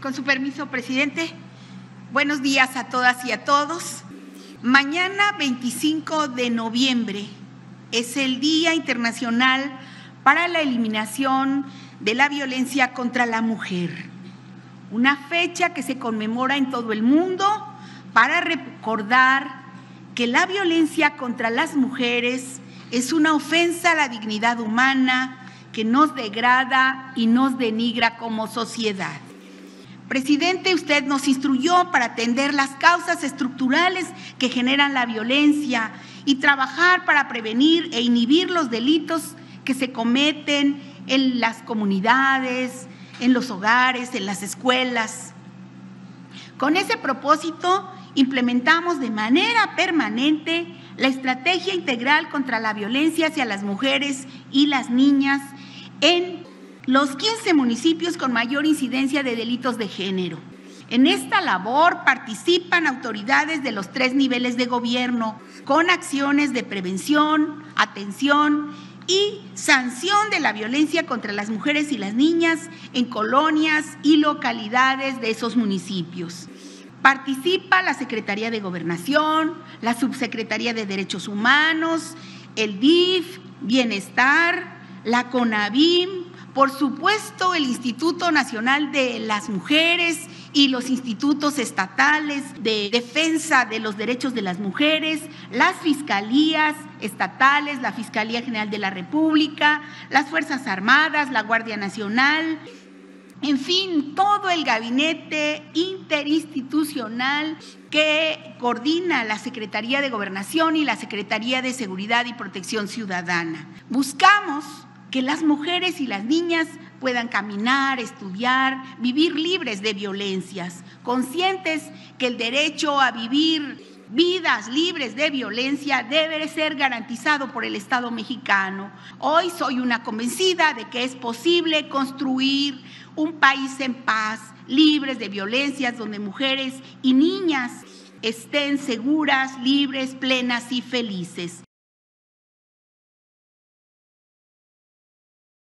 Con su permiso, presidente. Buenos días a todas y a todos. Mañana, 25 de noviembre, es el Día Internacional para la Eliminación de la Violencia contra la Mujer. Una fecha que se conmemora en todo el mundo para recordar que la violencia contra las mujeres es una ofensa a la dignidad humana que nos degrada y nos denigra como sociedad. Presidente, usted nos instruyó para atender las causas estructurales que generan la violencia y trabajar para prevenir e inhibir los delitos que se cometen en las comunidades, en los hogares, en las escuelas. Con ese propósito, implementamos de manera permanente la estrategia integral contra la violencia hacia las mujeres y las niñas en los 15 municipios con mayor incidencia de delitos de género. En esta labor participan autoridades de los 3 niveles de gobierno con acciones de prevención, atención y sanción de la violencia contra las mujeres y las niñas en colonias y localidades de esos municipios. Participa la Secretaría de Gobernación, la Subsecretaría de Derechos Humanos, el DIF, Bienestar, la CONAVIM, por supuesto el Instituto Nacional de las Mujeres y los institutos estatales de defensa de los derechos de las mujeres, las fiscalías estatales, la Fiscalía General de la República, las Fuerzas Armadas, la Guardia Nacional, en fin, todo el gabinete interinstitucional que coordina la Secretaría de Gobernación y la Secretaría de Seguridad y Protección Ciudadana. Buscamos que las mujeres y las niñas puedan caminar, estudiar, vivir libres de violencias, conscientes que el derecho a vivir vidas libres de violencia debe ser garantizado por el Estado mexicano. Hoy soy una convencida de que es posible construir un país en paz, libres de violencias, donde mujeres y niñas estén seguras, libres, plenas y felices.